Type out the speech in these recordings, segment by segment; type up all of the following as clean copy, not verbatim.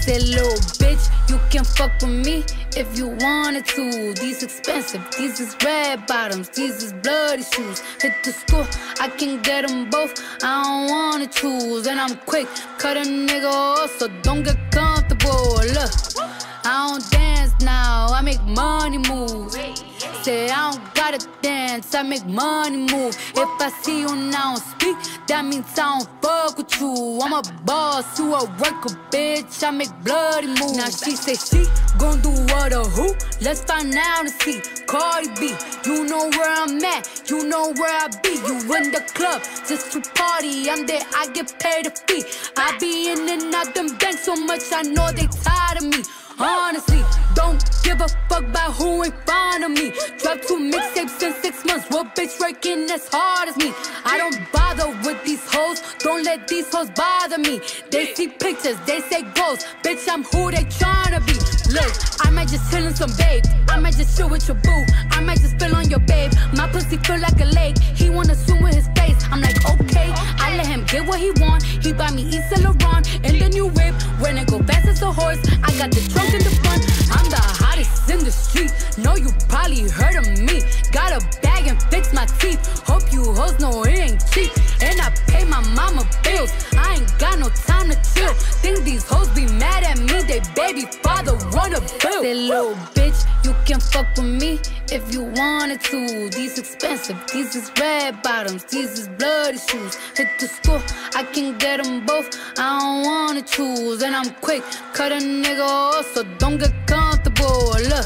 Said, little bitch, you can fuck with me if you wanted to. These expensive, these is red bottoms, these is bloody shoes. Hit the store, I can get them both, I don't wanna choose. And I'm quick, cut a nigga off, so don't get comfortable. Look, I don't dance now, I make money moves. Say I don't gotta dance, I make money move. If I see you now speak, that means I don't fuck with you. I'm a boss, you a worker, bitch, I make bloody moves. Now she say she gon' do what or who? Let's find out and see. Cardi B, you know where I'm at, you know where I be. You in the club just to party, I'm there, I get paid a fee. I be in and out them banks so much, I know they tired of me. Honestly, don't give a fuck about who ain't fond of me. Dropped 2 mixtapes in 6 months. What bitch working as hard as me? I don't bother with these hoes. Don't let these hoes bother me. They see pictures, they say goals. Bitch, I'm who they tryna be. Look, I might just chill in some babe. I might just chill with your boo. I might just spill on your babe. My pussy feel like a lake. He wanna swim with his face. I'm like, okay. I let him get what he want. He buy me Yves Saint Laurent in the new whip. When it go fast as a horse, I got the trunk in the front. I'm the hottest in the street. Know you probably heard of me. Got a bag and fix my teeth. Hope you hoes know it ain't cheap. And I pay my mama bills. I ain't got no time to chill. Think these hoes be mad at me. They baby father wanna bill. Say, little bitch, you can fuck with me if you wanted to. These expensive, these is red bottoms, these is bloody shoes. Hit the store, I can get them both, I don't wanna choose. And I'm quick, cut a nigga off, so don't get comfortable. Look,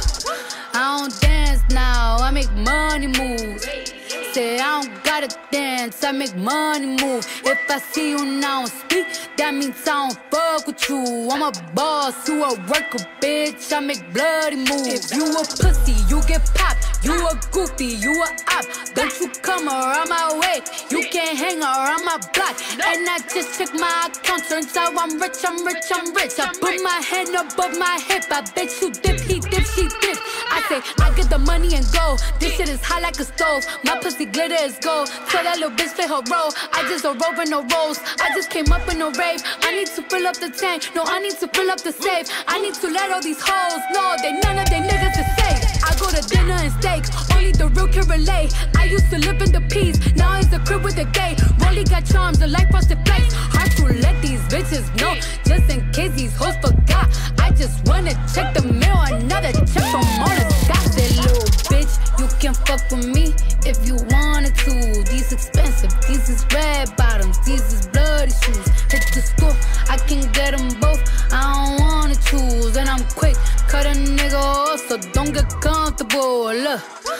I don't dance now, I make money moves. Say I don't gotta dance, I make money move. If I see you now speak, that means I don't fuck with you. I'm a boss, you a worker, bitch, I make bloody moves. If you a pussy, you get popped. You a goofy, you a op. Don't you come around my way, you can't hang around my block. And I just check my account, turns out I'm rich, I'm rich, I'm rich. I put my hand above my hip, I bet you dip, he dip, she dip. I say, I get the money and go. This shit is hot like a stove. My pussy glitter is gold. Tell that little bitch play her role. I just a rover, no rolls. I just came up in a rave. I need to fill up the tank. No, I need to fill up the safe. I need to let all these hoes know they none of they niggas is safe. I go to dinner and steak. Only the real can relate. I used to live in the peas. Now it's the crib with the gay. Rolly got charms, the life frosted flakes. Hard to let these bitches know. Just in case these hoes forgot. I just wanna check the mail. Another check from all the Scott. That little bitch, you can fuck with me if you wanted to. These expensive, these is red bottoms, these is bloody shoes. Hit the store, I can get them both, I don't wanna choose. And I'm quick, cut a nigga off, so don't get comfortable. Look,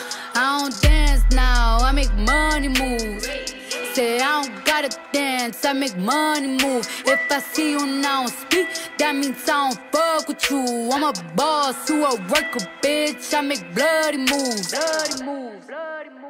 I don't dance now, I make money moves. Say I don't gotta dance, I make money move. If I see you now speak, that means I don't fuck with you. I'm a boss, you a worker, bitch, I make bloody moves. Bloody moves, bloody moves.